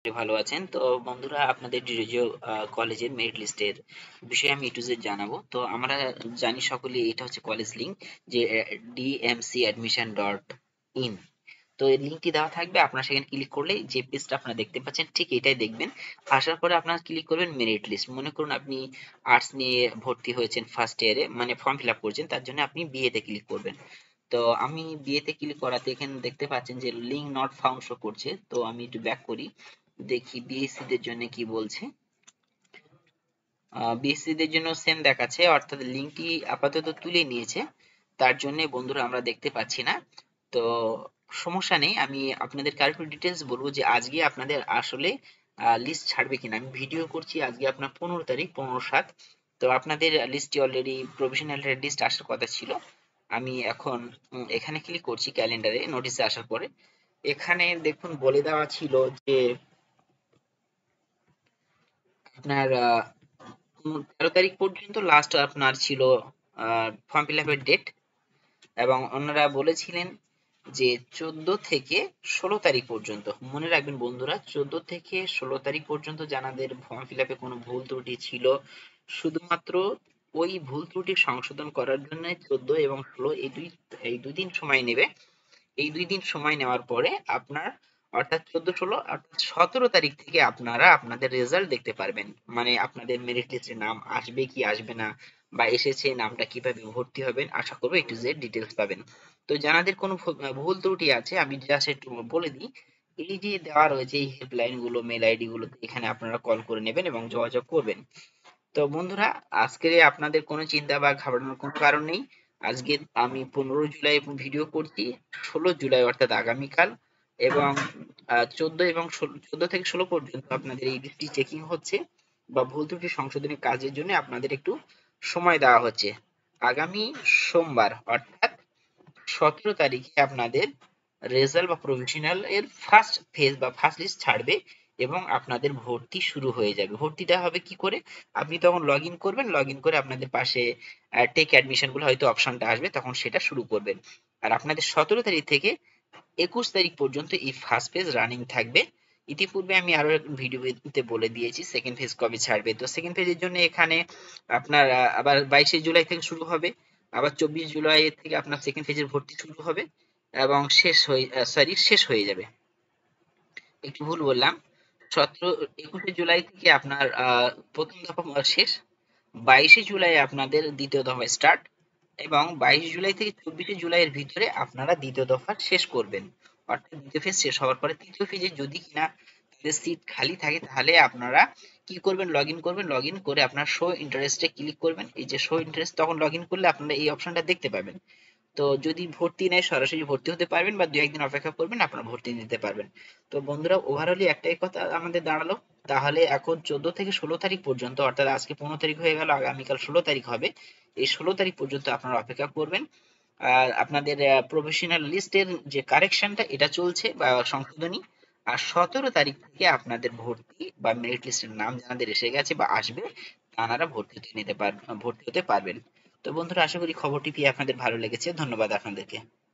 ভালো আছেন। তো বন্ধুরা, আপনাদের ডিরোজিও কলেজের মেরিট লিস্টের বিষয়ে আমি A to Z জানাবো। তো আমরা জানি সকলে, এটা হচ্ছে কলেজ লিংক, যে dmcadmission.in। তো এই লিঙ্কটি দেওয়া থাকবে, আপনারা সেখানে ক্লিক করলে যে পেজটা আপনারা দেখতে পাচ্ছেন ঠিক এটাই দেখবেন। আসার পরে আপনারা ক্লিক করবেন মেরিট লিস্ট। মনে করুন আপনি আর্টস নিয়ে ভর্তি হয়েছেন ফার্স্ট ইয়ারে, মানে ফর্ম ফিল আপ করছেন, তার জন্য আপনি বিএতে ক্লিক করবেন। তো আমি বিয়েতে ক্লিক করাতে এখানে দেখতে পাচ্ছেন যে লিঙ্ক নট ফাউন্ড শো করছে। তো আমি একটু ব্যাক করি, দেখি বিএসসি দের জন্য কি বলছে। বিএসসি দের জন্য সেম দেখাচ্ছে, অর্থাৎ লিঙ্কটি আপাতত তুলে নিয়েছে, তার জন্য বন্ধুরা আমরা দেখতে পাচ্ছি না। তো সমস্যা নেই, আমি আপনাদেরকে আরেকটু ডিটেলস বলবো যে আজকে আপনাদের আসলে লিস্ট ছাড়বে কিনা। আমি ভিডিও করছি আজকে আপনার 15 তারিখ, 15/7। তো আপনাদের লিস্টটি অলরেডি প্রভিশনাল লিস্ট আসার কথা ছিল। আমি এখন এখানে ক্লিক করছি ক্যালেন্ডারে, নোটিসে আসার পরে এখানে দেখুন বলে দেওয়া ছিল যে আপনার 13 তারিখ পর্যন্ত লাস্ট আপনার ছিল ফর্ম ফিল আপের ডেট, এবং ওনারা বলেছিলেন যে 14 থেকে 16 তারিখ পর্যন্ত। মনে রাখবেন বন্ধুরা, 14 থেকে 16 তারিখ পর্যন্ত যাদের ফর্ম ফিল আপে কোনো ভুল ত্রুটি ছিল, শুধুমাত্র ওই ভুল ত্রুটি সংশোধন করার জন্য 14 এবং 16 এই দুই দিন সময় নেবে। এই 2 দিন সময় নেওয়ার পরে আপনার, অর্থাৎ 14, 16 অর্থাৎ 17 তারিখ থেকে আপনারা আপনাদের রেজাল্ট দেখতে পারবেন। মানে আপনাদের মেরিট লিস্টে নাম আসবে কি আসবে না, বা এসেছে নামটা কিভাবে ভর্তি হবেন, আশা করবো A to Z ডিটেলস পাবেন। তো যাদের কোনো ভুল ত্রুটি আছে আমি জাস্ট একটু বলে দিই। এই যে দেওয়া রয়েছে এই হেল্পলাইন গুলো, মেল আইডি গুলো, এখানে আপনারা কল করে নেবেন এবং যোগাযোগ করবেন। তো বন্ধুরা, আজকে আপনাদের কোনো চিন্তা বা ঘাবড়ানোর কোনো কারণ নেই। আজকে আমি 15 জুলাই ভিডিও করছি, 16 জুলাই অর্থাৎ আগামীকাল, এবং 14 থেকে 16 পর্যন্ত আপনাদের এই লিস্টটি চেকিং হচ্ছে, বা ভুল ত্রুটি সংশোধনী কাজের জন্য আপনাদের একটু সময় দেওয়া হচ্ছে। আগামী সোমবার অর্থাৎ 17 তারিখে আপনাদের রেজাল্ট বা প্রভিশনাল এর ফার্স্ট ফেজ বা ফার্স্ট লিস্ট ছাড়বে, এবং আপনাদের ভর্তি শুরু হয়ে যাবে। ভর্তিটা হবে কি করে? আপনি তখন লগ ইন করবেন, লগ ইন করে আপনাদের পাশে টেক অ্যাডমিশন বলে হয়তো অপশনটা আসবে, তখন সেটা শুরু করবেন। আর আপনাদের 17 তারিখ থেকে 21 তারিখ পর্যন্ত এই ফার্স্ট ফেজ রানিং থাকবে। ইতিপূর্বে আমি আরো ভিডিওতে বলে দিয়েছি সেকেন্ড ফেজ কবে ছাড়বে। তো সেকেন্ড ফেজের জন্য এখানে আপনার আবার 22 জুলাই থেকে শুরু হবে, আবার 24 জুলাই থেকে আপনার সেকেন্ড ফেজের ভর্তি শুরু হবে, এবং শেষ হয়ে যাবে। একটু ভুল বললাম, 21 জুলাই থেকে আপনার প্রথম দফা শেষ, 22 জুলাই আপনাদের দ্বিতীয় দফা স্টার্ট, এবং 22 জুলাই থেকে 24 জুলাই এর ভিতরে আপনারা দ্বিতীয় দফা শেষ করবেন। অর্থাৎ দ্বিতীয় ফেজ শেষ হওয়ার পরে তৃতীয় ফেজে যদি কিনা তাদের সিট খালি থাকে, তাহলে আপনারা কি করবেন, লগ ইন করবেন, লগ ইন করে আপনার শো ইন্টারেস্টে ক্লিক করবেন। এই যে শো ইন্টারেস্ট, তখন লগ ইন করলে আপনারা এই অপশনটা দেখতে পাবেন। তো যদি ভর্তি নেয় সরাসরি ভর্তি হতে পারবেন, বা 2-1 দিন অপেক্ষা করবেন, আপনারা ভর্তি নিতে পারবেন। তো বন্ধুরা, ওভারঅলি একটাই কথা আমাদের দাঁড়ালো, তাহলে এখন 14 থেকে 16 তারিখ পর্যন্ত, অর্থাৎ আজকে 15 তারিখ হয়ে গেল, আগামীকাল 16 তারিখ হবে। এই 16 তারিখ পর্যন্ত আপনারা অপেক্ষা করবেন। আর আপনাদের প্রফেশনাল লিস্টের যে কারেকশনটা এটা চলছে বা সংশোধনী। আর 17 তারিখ থেকে আপনাদের ভর্তি বা মেরিট লিস্টের নাম যাদের এসে গেছে বা আসবে, তারা ভর্তি হতে পারবেন। তো বন্ধুরা, আশা করি খবরটি পেয়ে আপনাদের ভালো লেগেছে। ধন্যবাদ আপনাদেরকে।